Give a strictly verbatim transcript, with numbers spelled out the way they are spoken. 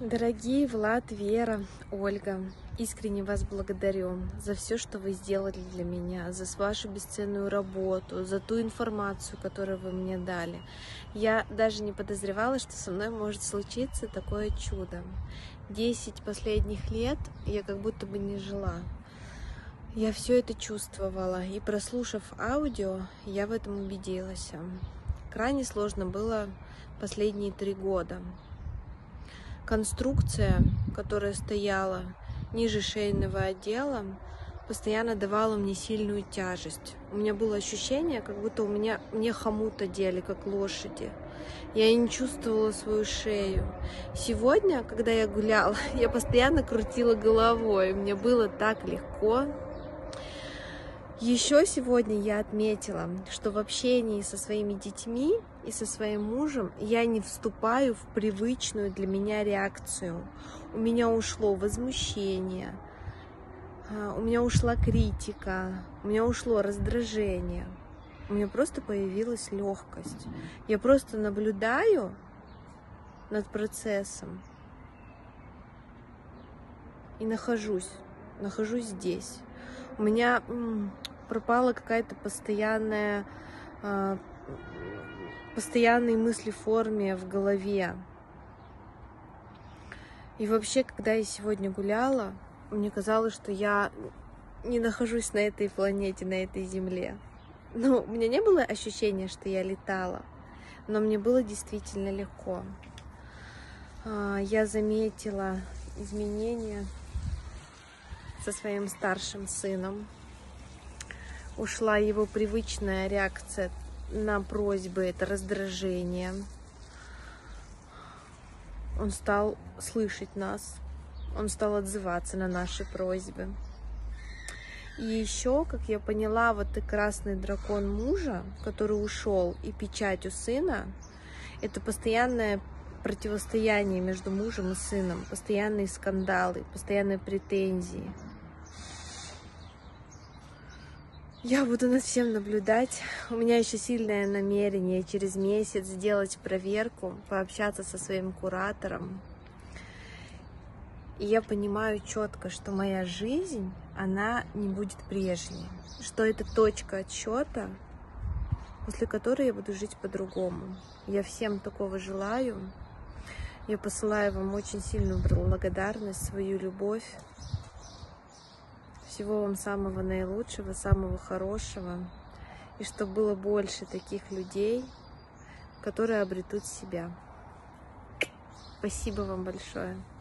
Дорогие Влад, Вера, Ольга, искренне вас благодарю за все, что вы сделали для меня, за вашу бесценную работу, за ту информацию, которую вы мне дали. Я даже не подозревала, что со мной может случиться такое чудо. Десять последних лет я как будто бы не жила. Я все это чувствовала, и прослушав аудио, я в этом убедилась. Крайне сложно было последние три года. Конструкция, которая стояла ниже шейного отдела, постоянно давала мне сильную тяжесть. У меня было ощущение, как будто у меня мне хомут одели, как лошади. Я не чувствовала свою шею. Сегодня, когда я гуляла, я постоянно крутила головой. Мне было так легко. Еще сегодня я отметила, что в общении со своими детьми и со своим мужем я не вступаю в привычную для меня реакцию. У меня ушло возмущение, у меня ушла критика, у меня ушло раздражение. У меня просто появилась легкость. Я просто наблюдаю над процессом и нахожусь, нахожусь здесь. У меня пропала какая-то постоянная, постоянные мысли в форме в голове. И вообще, когда я сегодня гуляла, мне казалось, что я не нахожусь на этой планете, на этой земле. Ну, у меня не было ощущения, что я летала, но мне было действительно легко. Я заметила изменения со своим старшим сыном. Ушла его привычная реакция на просьбы, это раздражение. Он стал слышать нас, он стал отзываться на наши просьбы. И еще, как я поняла, вот и красный дракон мужа, который ушел, и печать у сына, это постоянное противостояние между мужем и сыном, постоянные скандалы, постоянные претензии. Я буду над всем наблюдать. У меня еще сильное намерение через месяц сделать проверку, пообщаться со своим куратором. И я понимаю четко, что моя жизнь, она не будет прежней. Что это точка отсчета, после которой я буду жить по-другому. Я всем такого желаю. Я посылаю вам очень сильную благодарность, свою любовь. Всего вам самого наилучшего, самого хорошего. И чтобы было больше таких людей, которые обретут себя. Спасибо вам большое.